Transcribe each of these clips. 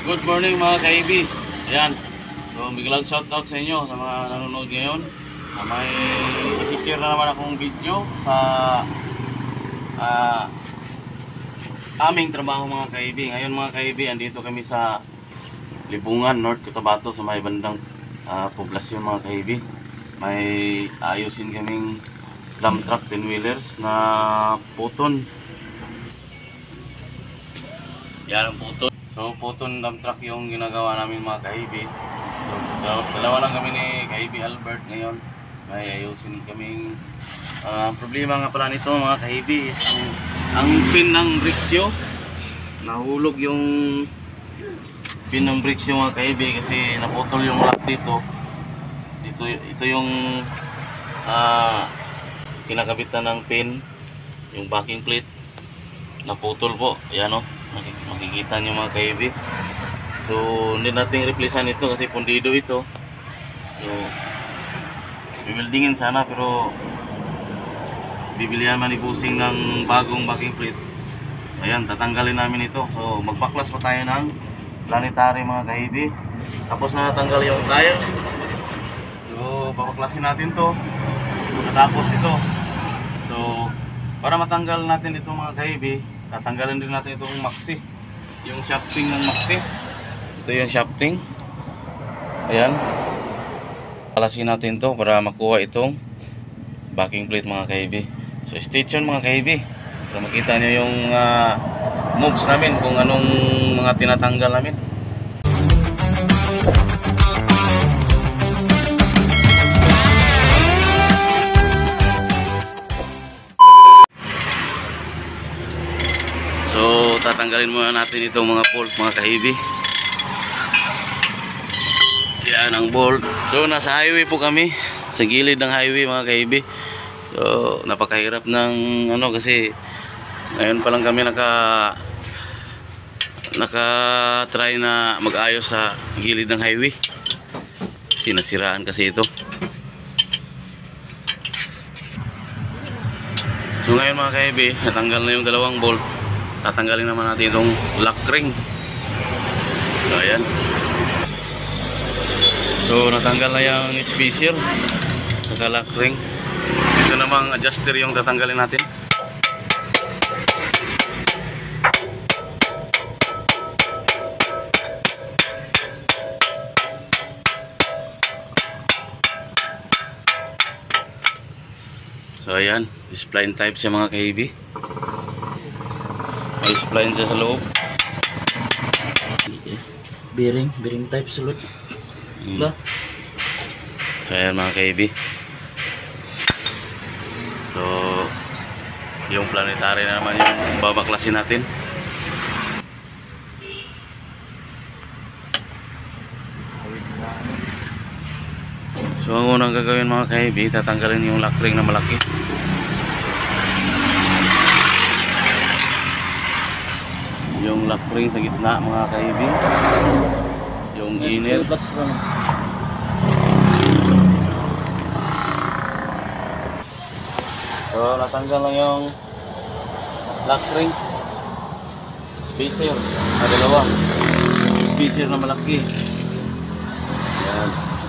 Good morning mga kaibi. Ayan. So biglang shoutout sa inyo sa mga nanonood ngayon. May isi-share na naman akong video sa aming trabaho mga kaibi. Ngayon mga kaibi, andito kami sa Libungan, North Cotabato sa may bandang poblasyon mga kaibi. May ayusin kaming dump truck 10-wheelers na puton. Yan ang puton. So puton dump truck yung ginagawa namin mga kaibi. So dalawa lang kami ni kaibi Albert ngayon. May ayusin kaming problema nga pala nito mga kaibi is ang pin ng briksyo. Nahulog yung pin ng briksyo mga kaibi kasi naputol yung lock dito. Ito yung kinakabitan ng pin, yung backing plate naputol po. Ayan o, makikita nyo mga kaibi. So hindi natin replacean ito kasi pundido ito. So bibuildingin sana pero bibilihan man ni Busing ng bagong backing plate. Ayan, tatanggalin namin ito. So magbaklas pa tayo ng planetary mga kaibi. Tapos na natanggal yung tire. So babaklasin natin to. Tapos ito. So para matanggal natin ito mga kaibi, tatanggalin din natin itong maxi, yung shafting ng maxi. Ito yung shafting. Ayan, palasin natin to para makuha itong backing plate mga kaibi. So stay tuned mga kaibi para makita nyo yung moves namin, kung anong mga tinatanggal namin. So tatanggalin muna natin itong mga bolt mga kaibi. Yan ang bolt. So nasa highway po kami, sa gilid ng highway mga kaibi. So napakahirap ng kasi ngayon pa lang kami naka-try na mag-ayos sa gilid ng highway. Sinasiraan kasi ito. So ngayon mga kaibi, natanggal na yung dalawang bolt. Tatanggalin naman natin itong lock ring. So ayan. So natanggal na yung spacer saka lock ring. Ito namang adjuster yung tatanggalin natin. So ayan, spline type siya mga kaibi. May spline siya sa loob. Bearing type sa loob. So ayan mga kaibi. So yung planetary na naman yung babaklasin natin. So ang unang gagawin mga kaibi, tatanggalin yung lock ring na malaki. Yung lock ring sa gitna mga kaibi, yung inner. So natanggal lang yung lock ring, spacer na dalawa, spacer na malaki. Yan.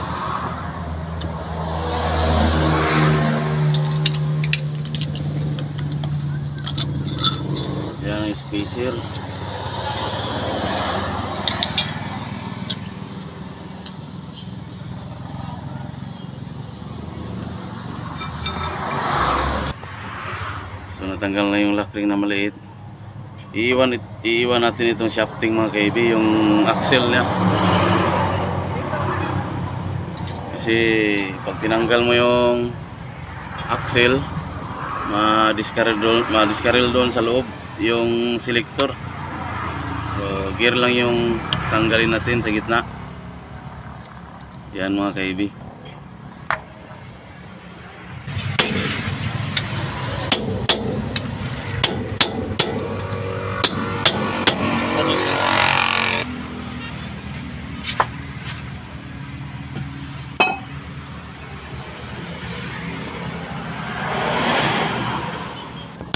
Yan ang spacer. Natanggal na yung lock ring na maliit. Iiwan natin itong shafting mga kaibi, yung axle niya. Kasi pag tinanggal mo yung axle, ma-discarrel doon sa loob yung selector. So gear lang yung tanggalin natin sa gitna. Yan mga kaibi.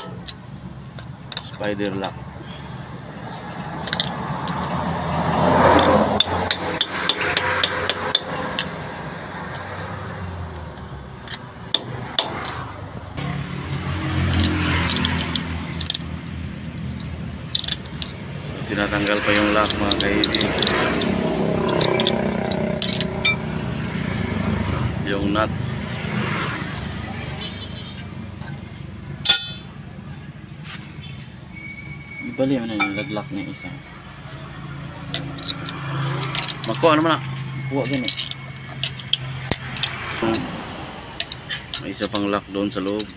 Spider lock. pa yung lock mga kaibi. Yung nut. Ibali mo na yung laglak na isa. Makuha naman na. Kuha gani. May isa pang lock doon sa loob.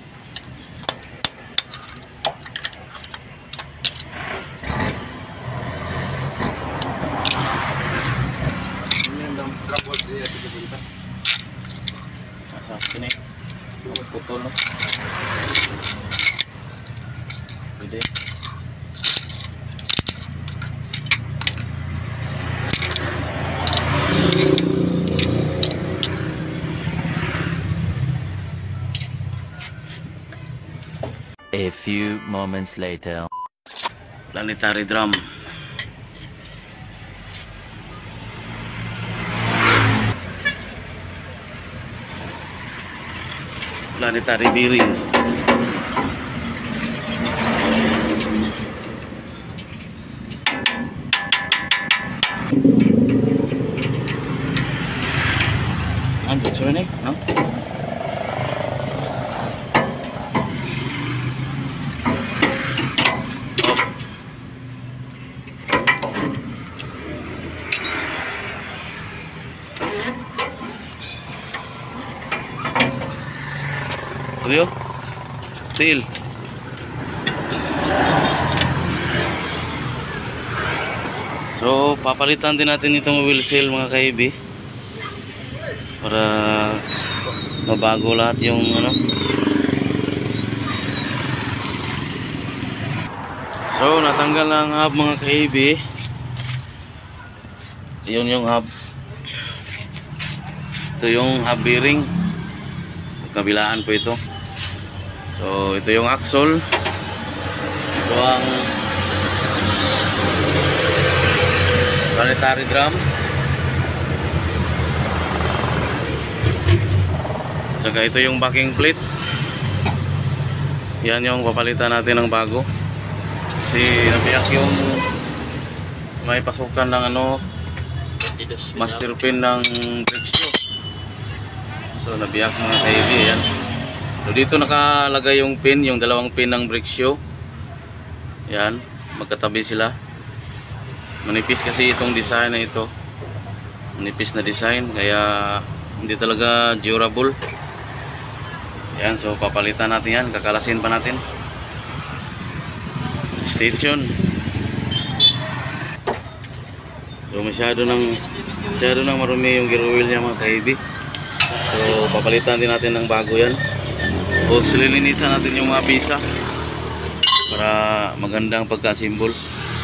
Sa sini. Putol no. Pwede. A few moments later. Planetary drum. Planetary bearing. Ang butso ni, no? Rio, til. So, papalitan din natin itong wheel seal mga kaibi. Para mabago lahat yung ano. So, natanggal na ang hub mga kaibi. Yun yung hub. Ito yung hub bearing. Kabilaan po ito. So, ito yung axle. Ito ang planetary drum. Tsaka ito yung backing plate. Yan yung papalitan natin ng bago. Kasi nabiyak yung may pasukan ng ano, master pin ng brake shoe. So nabiyak mga kaibi. Yan. So dito nakalagay yung pin, yung dalawang pin ng brake shoe. Yan, magkatabi sila. Manipis kasi itong design na ito. Manipis na design, kaya hindi talaga durable. Yan, so papalitan natin yan, kakalasin pa natin. Stay tuned. So masyado nang marumi yung gear oil niya mga kaibi. So papalitan din natin ng bago yan. Tapos lilinisan natin yung mga pisa para magandang pagka-symbol.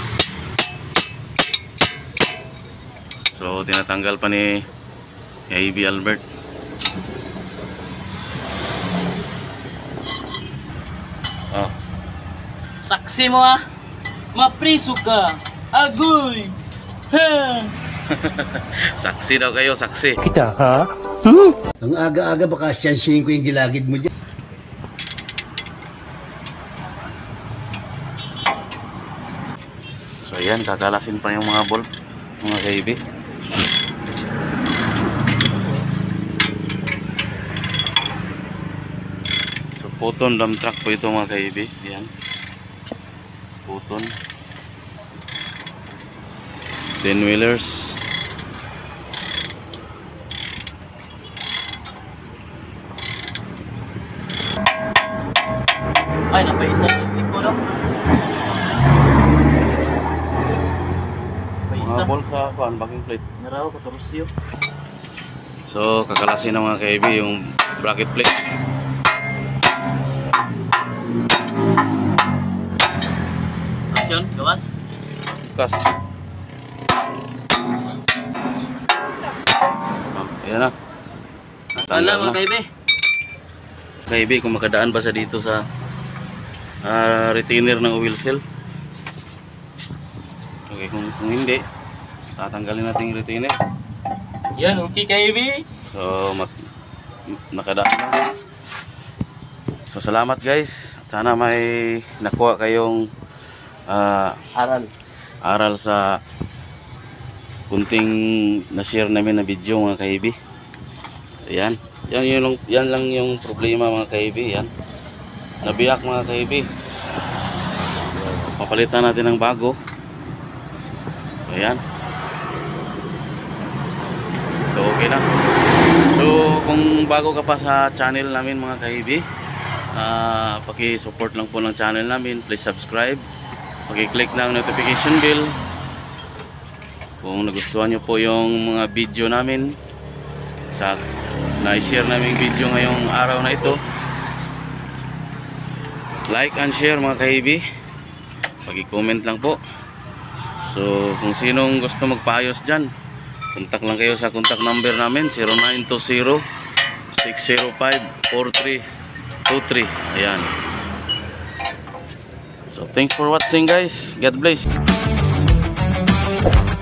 So tinatanggal pa ni AB Albert. Oh. Saksi mo ah. Mapriso ka. Agoy. Ha. Saksi daw kayo, saksi. Kita, ha? Ang aga-aga baka siyansihin ko yung gilagid mo dyan. So ayan, kakalasin pa yung mga bolt, mga kaibi. So Puton dump truck po ito mga kaibi. Ayan, Puton 10 wheelers. Ay, napaisa yung stick ko daw. Mga bolt sa backing plate. Naraw ko torusyo. So kakalasin ng mga kaibi yung bracket plate. Action, gawas. Kas. Ayan na. Wala mga kaibi. Kaibi, kung makadaan ba sa dito sa retainer ng wheel seal. Okay, kung hindi, tatanggalin natin yung retainer. Yan, okay kaibi. So nakadaan na. So salamat guys. Sana may nakuha kayong Aral. aral sa kunting na-share namin na video mga kaibi. Ayan. Yan lang yung problema mga kaibi. Yan. Nabiyak mga kaibi. Papalitan natin ng bago. Ayan. So okay na. So kung bago ka pa sa channel namin mga kaibi, paki-support lang po ng channel namin. Please subscribe. Paki-click ng notification bell. Kung nagustuhan nyo po yung mga video namin sa na-share namin video ngayong araw na ito, like and share mga kaibi. Paki-comment lang po. So kung sinong gusto magpaayos dyan, contact lang kayo sa contact number namin 0920-605-4323. Ayan. So thanks for watching guys. God bless.